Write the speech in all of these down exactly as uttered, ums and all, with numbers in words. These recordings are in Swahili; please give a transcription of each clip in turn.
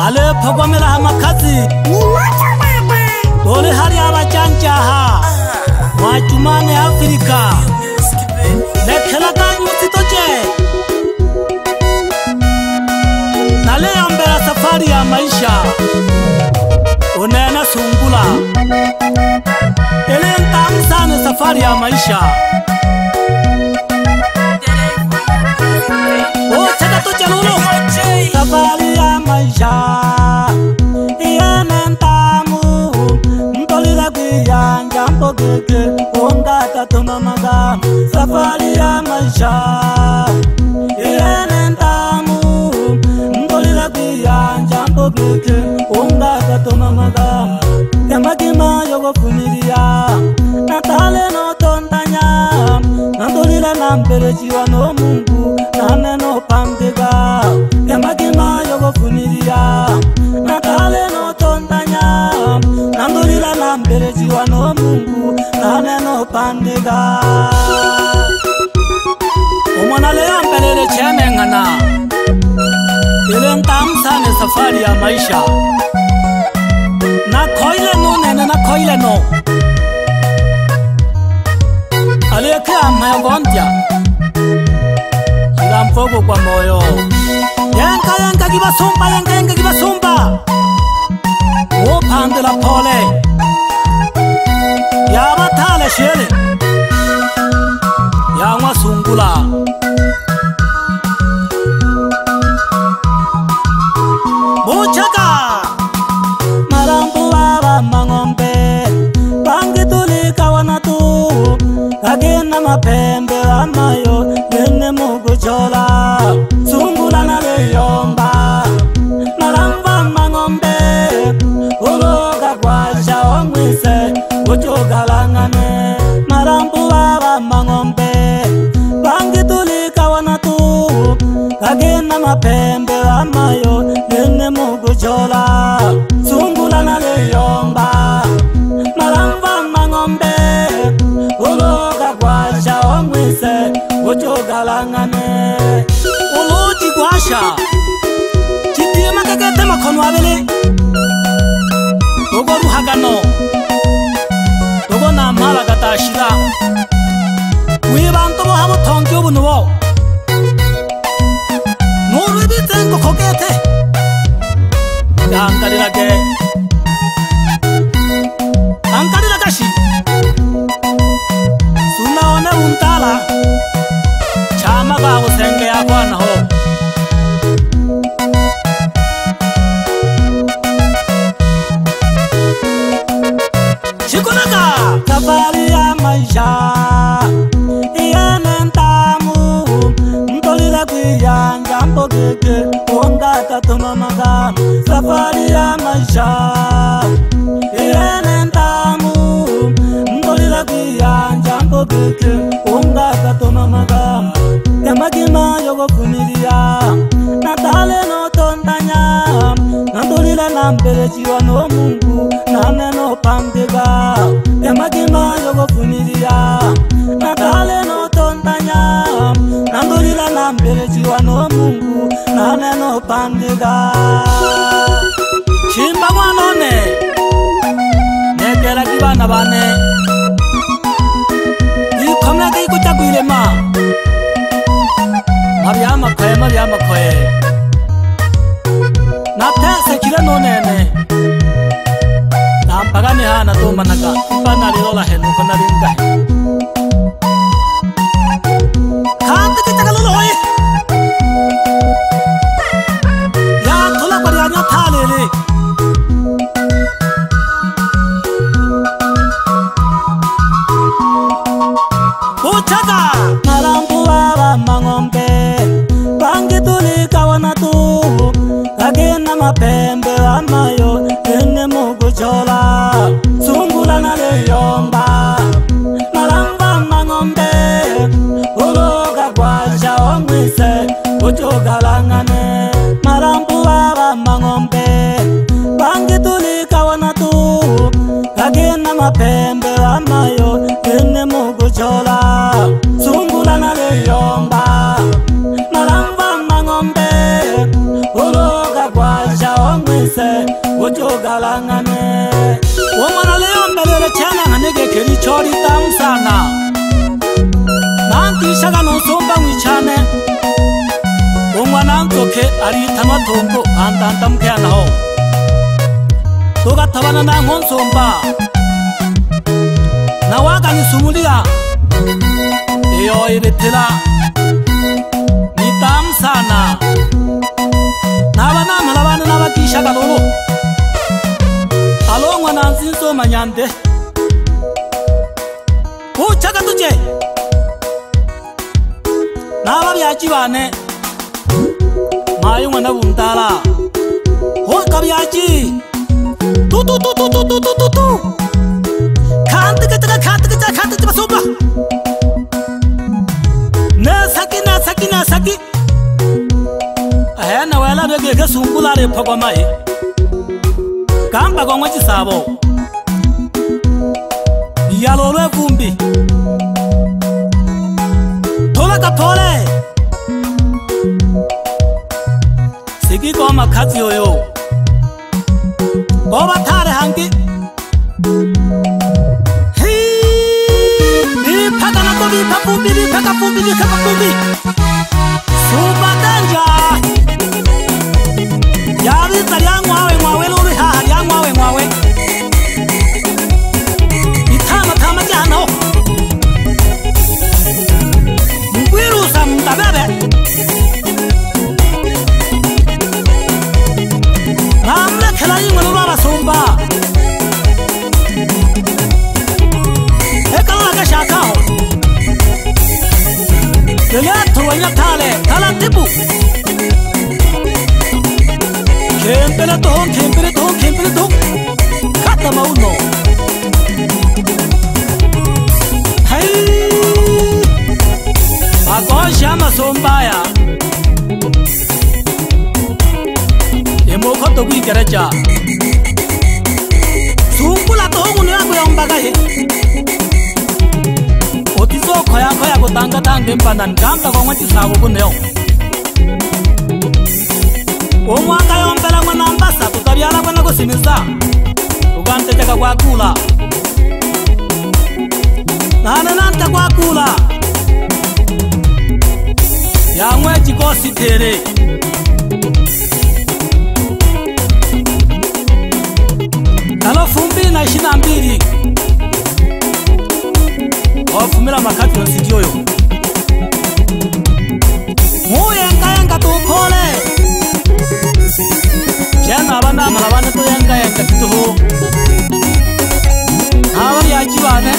Ale pagwamela hamakazi Dole hari abajanjaha Wajumane Afrika Lekela kanyu sitoje Nale ambela safari ya maisha Unena sungula Ele ntamsane safari ya maisha Oh chaka to chalulu Safari ya maisha Iene ntamu Ntolila kuyanja mpokeke Onga tatuma maga Safari ya maisha Iene ntamu Ntolila kuyanja mpokeke Onga tatuma maga Yamakima yogo fumiria Natale no tondanya Nantolila namperechiwa no mungu Nane no pambega Yamakima yogo fumiria Natale no tondanya Nantolila namperechiwa no mungu Nane no pambega Umwana lea mpelele cheme ngana Ile ntamsa ne safari ya maisha Na koile no nene na koile no Aleke amaya gondia Ila mfogo kwa moyo Yenka yenka kiba sumba yenka yenka kiba sumba O pande la pole Yaba tale shele Yangwa sungula Buchaka Marambu baba mangombe Bangi tuli kawana tu Kagina mapembe amayo Nene mugu chola Sungula na leyomba Maramba mangombe Uloga kwasha ongwise Uchoga langane Marambu baba mangombe Bangi tuli kawana tu Kagina mapembe amayo Nene mugu chola Sungula na leyomba Maramba mangombe Uloga kwasha ongwise Uchoga langane Uloji kwasha Chitima kakete makono abele Togo ruhagano Togo na mala gatashira Wibanto bo habo tongyo bunuwo Nuru ibitengo kokete Yankarira ge Yankarira gashi Sunaone untala Chama ga usenge ya kwana ho Chikunaga Safari ya maisha Iene ntamu Ntolila kuyanja mpokeke Onga tatuma maga Safari ya maisha Iene ntamu Ntolila kuyanja mpokeke Onga tatuma maga Yamakima yogo fumiria Natale no tondanya Nantolila namperechiwa no mungu Nane no pambega Yamakima yogo fumiria Natale no tondanya Nantolila namperechiwa no mungu Nane no pambega Chimba mwanone Nekera kibana bane Ikomla kei kuchakuilema Mariama kwe, Mariama kwe Natese kile no nene Nampagani hana to manaka Ipana lilola henu kona ringa Kante kitaka lolo hoi Ya tola kwa rianya thalele Uchaka Marambu baba mangombe Bangi tuli kawana tu Kagina mapembe amayo Nene mugu chola Sungula na leyomba Maramba mangombe Uloga kwasha ongwise Uchoga langane Marambu baba mangombe Bangi tuli kawana tu Kagina mapembe amayo Nene mugu chola Sungula na leyomba Maramba mangombe Uloga kwasha ongwise balangane Womana leo mbele chana nganege keri chori tam sana Nanti shaga no somba wichane Womana ntoke ari tamatongo antantam kena ho Toga tabana na ngon somba Nawaga ni sumulia Eyo iretila Ni tam sana Nabana malabana nabatisha galolo Alongwa na nzinso manyande Uchaka tuje Nababyaji bane Mayunga na bundala Ho kabyaji Tu tu tu tu tu tu tu tu tu Kante kata kante kata kante kata soba Na saki na saki na saki Aya na wala bege ke sungula re phagwa mai Kamba kwa ngwachi sabo Yalo lwe vumbi Tola ka pole Sigi kwa makazi yoyo Goba tare hangi Hii Vipaka na ko vipaka vumbi Vipaka vumbi Vipaka vumbi Suba danja Yavi tariya ngwawe ngwawe lori haha ya ngwawe ngwawe Itama tama jano Mwiru sa mtabebe Namle kela yingwe lora basumba Eka laga shaka ho Lele tuwanya tale Tala tibu Kempele tohon, kempele tohon, kempele tohon Kata mauno Hai Ako shama sombaya Emo koto gui gereja Sumbula tohon unu yangu ya umbaga he Otiso koya koya kutanga tange mpanan Kamba kwa mwachi sago kuneo Omwaka yombela mwana mbasa Tukabyala kwa nakusimisa Tukanteteka kwa kula Nane nante kwa kula Yamwe chikosi tere Kalo fumbi na ishina mbili Ofumila makati yonsidioyo Muye nkayenga tukole Jana abana malabana to yanga yanga kituho Hawa yaji bane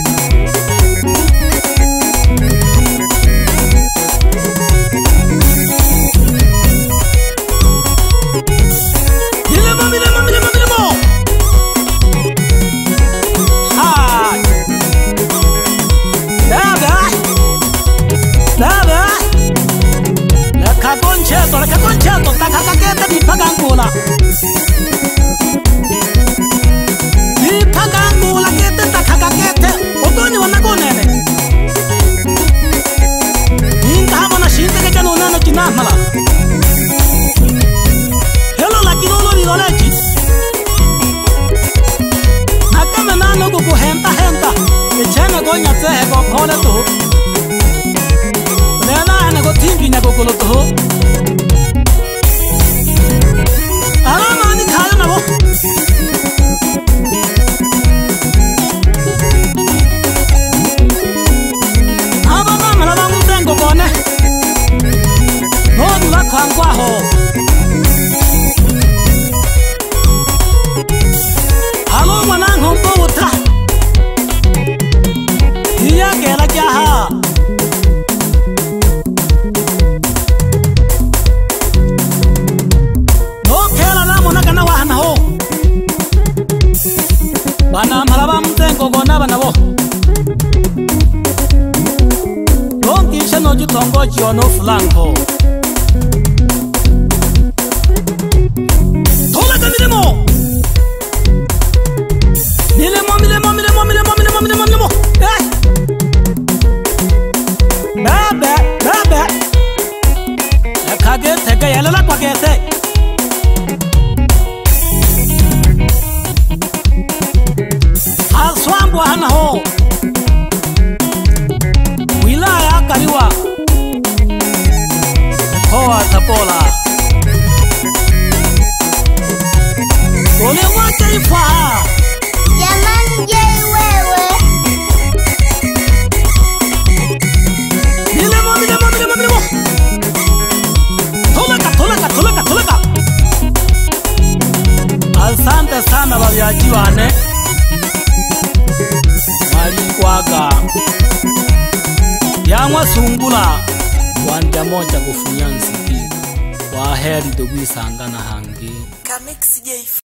Milemo milemo milemo milemo Ha Dada Dada La caconceto la caconceto ta kakakete di pagangula Di pagangula kete ta kakakete Otoni wanagonene Inga hama na shinte ke jano nano kinamala Hello la kinolo ni lolechi Nakame nano kuku henta henta Echene gonya tsehe go kole tu Nena ane go timbi nya go kolo tu Alama ni kayo na bo Aba na malaba mtengo bone Nodu la kwangwa ho Halo mwana ngombo uta Iya gela jaha Bana malaba mtengo gona bana bo Longi shano jutongo jiono flanko Tola ka milemo Milemo milemo milemo milemo milemo milemo milemo Eh Bebe bebe Ekage tege yelala kwa gete bola ole wacha ifa jamani je wewe milemo milemo milemo milemo toleka toleka toleka toleka asante sana babiaji bane kwaga yangwa sungula wanja moja kufunya nziki waheri dogwisanga na hangi.